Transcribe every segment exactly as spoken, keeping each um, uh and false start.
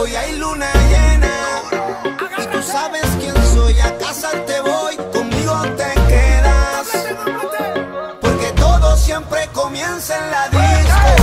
Hoy hay luna llena y tú sabes quién soy. A casa te voy, conmigo te quedas, porque todo siempre comienza en la disco.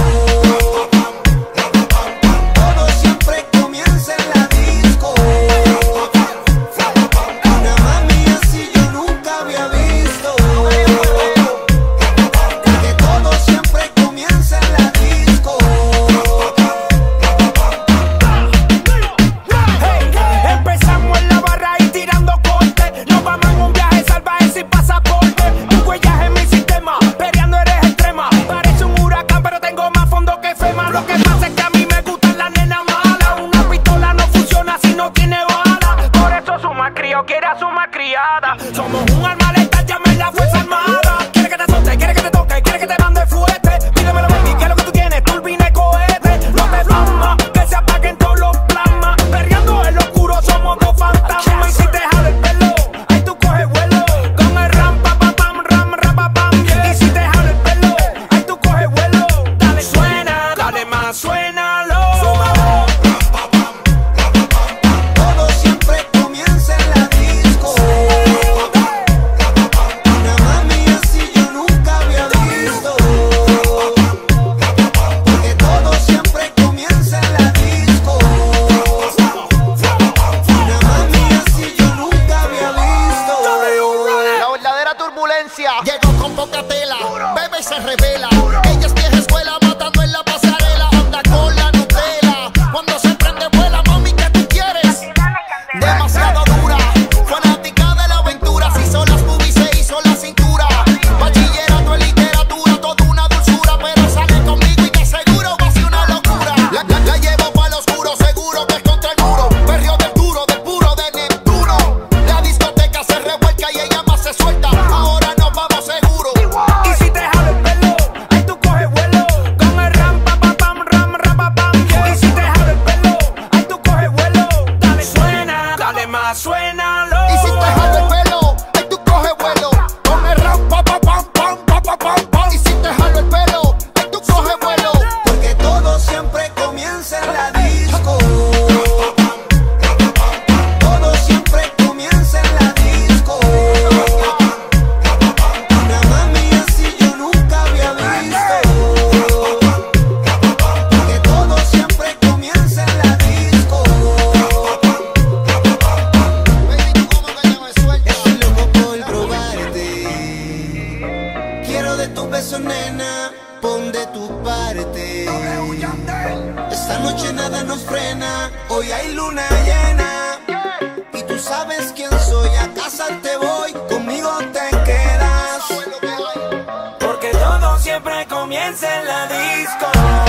Somos un arma letal, llame la fuerza armada. Quiere que te azote, quiere que te toque, quiere que te mande fuerte. Pídemelo, baby, que es lo que tú tienes, turbina y cohete. No te flama, que se apaguen todos los plasmas. Perreando en lo oscuro, somos dos fantasmas. Y si te jala el pelo, ahí tú coges vuelo. Con el ram, pa, pa, pam, ram, ram, pa, pam, yeah. Y si te jala el pelo, ahí tú coges vuelo. Dale, suena, dale más, suénalo. Llegó con poca tela, bebe y se revela. Ella es vieja escuela, matando en la pasarela. Anda con la Nutella, cuando se prende vuela. Mami, ¿qué tú quieres? Demasiado dura, fanática de la aventura. Se hizo las boobies, se hizo la cintura. Bachillerato en literatura, toda una dulzura. Pero sale conmigo y que seguro va a ser una locura. La, la, la llevo para lo oscuro, seguro que es contra el muro. Perreo del duro, del puro, de Neptuno. La discoteca se revuelca y ella más se suelta. Ahora seguro. Y si te jala el pelo, ahí tú coges vuelo. Con el ram, pa, pa, pam, ram, ram, pa, pam, yeah. Y si te jala el pelo, ahí tú coges vuelo. Dale, suena, dale más, suénalo. Y si te jala el pelo, ahí tú coges vuelo. Con el ram, pa, pa, pam, pam, pa, pa, pam, pam. Y si te jala el pelo, ahí tú coges vuelo. Porque todo siempre comienza en la disco. Todo siempre comienza en la disco. Nena, pon de tu parte. Esta noche nada nos frena. Hoy hay luna llena y tú sabes quién soy. A casa te voy, conmigo te quedas, porque todo siempre comienza en la disco.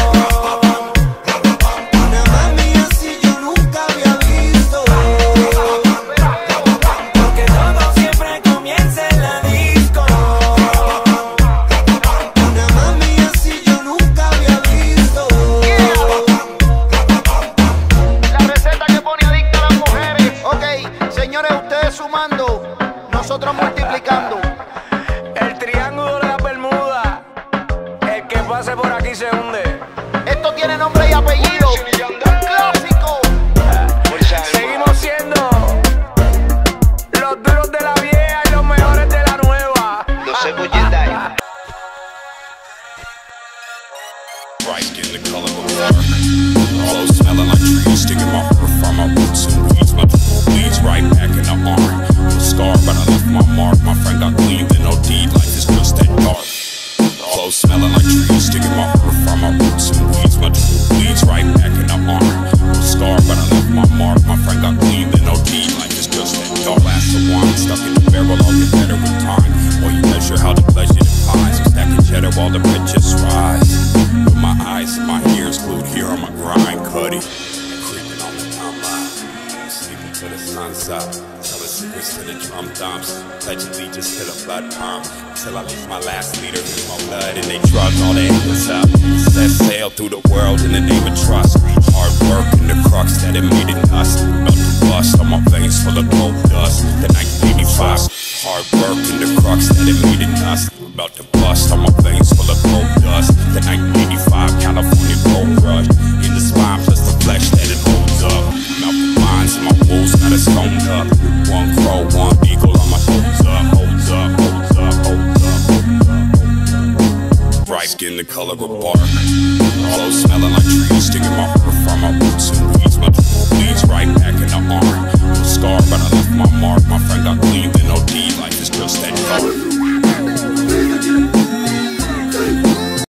Sumando, nosotros multiplicando. El triángulo de la Bermuda, el que pase por aquí se hunde. Esto tiene nombre y apellido, un clásico. Seguimos siendo los duros de la vieja y los mejores de la nueva. Los Cebolletai. Bright skin, the color of fire. Clothes smelling like trees, sticking my fur from my roots and weeds. My bleeds right back in the arm. No scar, but I left my mark. My friend got clean, then no deed. Life is just that dark. Clothes smelling like trees, sticking my fur from my roots and weeds. My bleeds right back in the arm. No scar, but I left my mark. My friend got clean, then no deed. Life is just that dark. Glass of wine stuck in the barrel, I'll get better with time. While you measure how the pleasure defies. I'm stacking cheddar while the riches rise. With my eyes and my ears glued here on my grind, cutty. Creeping on the timeline, sleeping to the sunset. Telling secrets to the drum dumps. Pledge allegiance to the blood pump. Till I leave my last leader in my blood. And they drugged all the endless up. Set sail through the world in the name of trust. Hard work and the crux that it made it us. Melt the bust on my veins full of gold dust. The nineteen eighty-five. Hard work and the crux that it made it us. About to bust on my veins full of gold dust. The nineteen eighty-five California gold rush. In the spine plus the flesh that it holds up. color of bark. Clothes smelling like trees, digging my heart from my roots and weeds. My bleeds right back in the arm. No scar, but I left my mark. My friend got clean, then O D. Life is just that dark.